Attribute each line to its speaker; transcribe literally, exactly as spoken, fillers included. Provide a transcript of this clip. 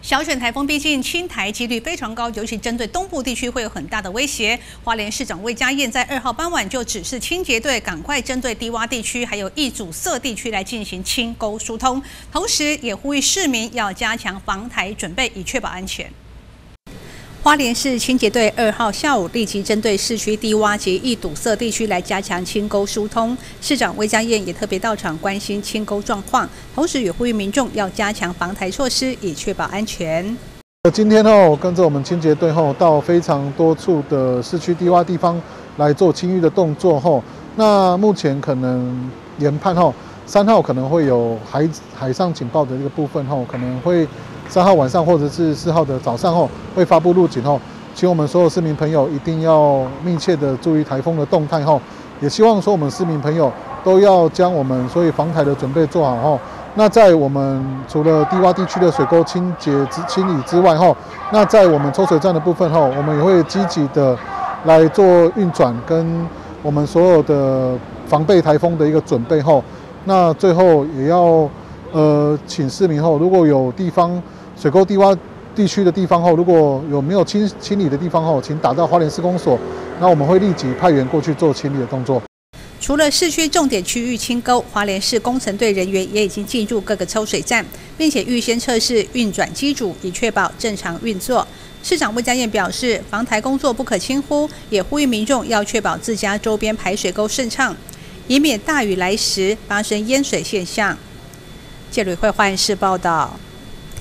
Speaker 1: 小犬台风逼近，侵台几率非常高，尤其针对东部地区会有很大的威胁。花莲市长魏家燕在二号傍晚就指示清洁队赶快针对低洼地区还有易阻塞地区来进行清沟疏通，同时也呼吁市民要加强防台准备，以确保安全。 花莲市清洁队二号下午立即针对市区低洼及易堵塞地区来加强清沟疏通。市长魏家燕也特别到场关心清沟状况，同时也呼吁民众要加强防台措施，以确保安全。
Speaker 2: 今天哦，跟着我们清洁队后，到非常多处的市区低洼地方来做清淤的动作后，那目前可能研判后，三号可能会有海海上警报的一个部分后，可能会。 三号晚上或者是四号的早上后会发布路警后，请我们所有市民朋友一定要密切的注意台风的动态后，也希望说我们市民朋友都要将我们所有防台的准备做好后。那在我们除了低洼地区的水沟清洁之清理之外后，那在我们抽水站的部分后，我们也会积极的来做运转跟我们所有的防备台风的一个准备后，那最后也要呃请市民后如果有地方。 水沟低洼地区的地方后，如果有没有清清理的地方后，请打到花莲市公所，那我们会立即派员过去做清理的动作。
Speaker 1: 除了市区重点区域清沟，花莲市工程队人员也已经进入各个抽水站，并且预先测试运转机组，以确保正常运作。市长魏家燕表示，防台工作不可轻忽，也呼吁民众要确保自家周边排水沟顺畅，以免大雨来时发生淹水现象。记者会换市报道。